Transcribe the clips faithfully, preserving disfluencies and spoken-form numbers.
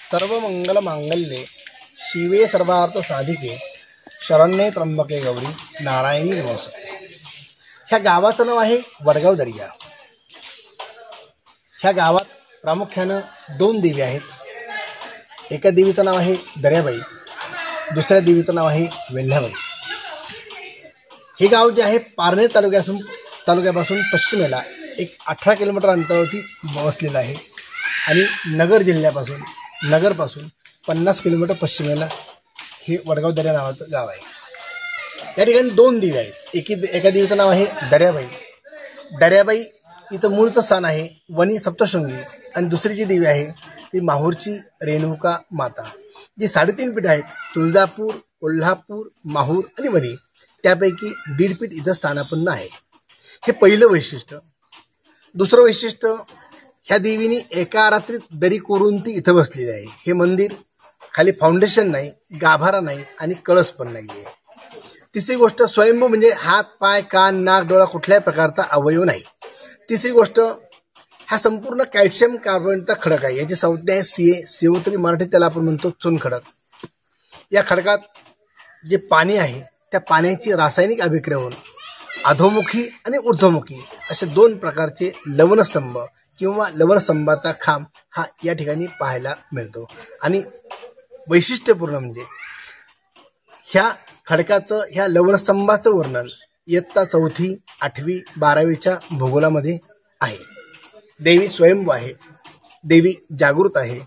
सर्वमंगल मांगल्ये शिवे सर्वार्थ साधिके शरण्ये त्र्यंबके गौरी नारायणी नमोस्तुते। ह्या गावाचं नाव आहे वडगाव दर्या। ह्या गावात प्रामुख्यानं दोन देवी आहेत। एका देवीचं नाव आहे दर्याबाई, दुसऱ्या देवीचं नाव आहे वेल्हाबाई। हे गाव जे आहे पारनेर तालुक्यापासून तालुक्यापासून पश्चिमेला एक अठरा किलोमीटर अंतरावरती वसलेलं आहे आणि नगर जिल्ह्यापासून नगरपासून पन्नास किलोमीटर पश्चिमेला हे वडगाव दर्या नावाचं गाव आहे। या ठिकाणी दोन देवी आहेत। एकी एका देवीचं नाव आहे दर्याबाई। दर्याबाई इथं मूळचं स्थान आहे वनी सप्तशृंगी आणि दुसरी जी देवी आहे ती माहूरची रेणुका माता। जी साडेतीन पीठ आहेत तुळजापूर, कोल्हापूर, माहूर आणि वनी, त्यापैकी दीड पीठ इथं स्थानापन्न आहे। हे पहिलं वैशिष्ट्य। दुसरं वैशिष्ट्य, ह्या देवीनी एका रात्रीत दरी कोरून ती इथं बसलेली आहे। हे मंदिर खाली फाउंडेशन नाही, गाभारा नाही आणि कळस पण नाही आहे। तिसरी गोष्ट, स्वयंभू म्हणजे हात, पाय, कान, नाक, डोळा कुठल्याही प्रकारचा अवयव नाही। तिसरी गोष्ट, हा संपूर्ण कॅल्शियम कार्बोनेटचा खडक आहे। याची संज्ञा आहे सीए सीओ, मराठीत त्याला आपण म्हणतो चुन खडक। या खडकात जे पाणी आहे त्या पाण्याची रासायनिक अभिक्रिया होऊन अधोमुखी आणि ऊर्ध्वमुखी असे दोन प्रकारचे लवणस्तंभ किंवा लवणस्तंभाचा खांब हा या ठिकाणी पाहायला मिळतो। आणि वैशिष्ट्यपूर्ण म्हणजे ह्या खडकाचं, ह्या लवणस्तंभाचं वर्णन इयत्ता चौथी, आठवी, बारावीच्या भूगोलामध्ये आहे। देवी स्वयंभू आहे, देवी जागृत आहे।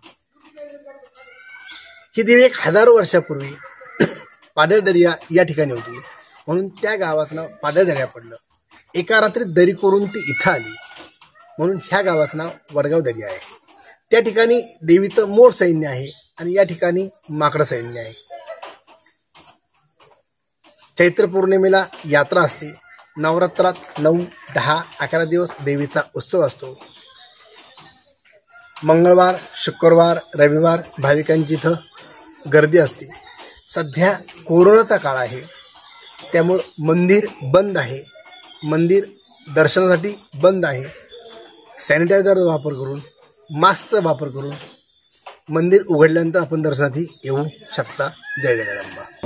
ही देवी एक हजारो वर्षापूर्वी पाडळ दर्या या ठिकाणी होती, म्हणून त्या गावाचं नाव पाडळ दर्या पडलं। एका रात्रीत दरी करून ती इथं आली, म्हणून ह्या गावाचं नाव वडगाव दर्या आहे। त्या ठिकाणी देवीचं मोर सैन्य आहे आणि या ठिकाणी माकड सैन्य आहे। चैत्र पौर्णिमेला यात्रा असते। नवरात्रात नऊ, दहा, अकरा दिवस देवीचा उत्सव असतो। मंगळवार, शुक्रवार, रविवार भाविकांची इथं गर्दी असते। सध्या कोरोनाचा काळ आहे, त्यामुळं मंदिर बंद आहे। मंदिर दर्शनासाठी बंद आहे। सॅनिटायझरचा वापर करून, मास्कचा वापर करून मंदिर उघडल्यानंतर आपण दर्शनासाठी येऊ शकता। जय जगदंबा।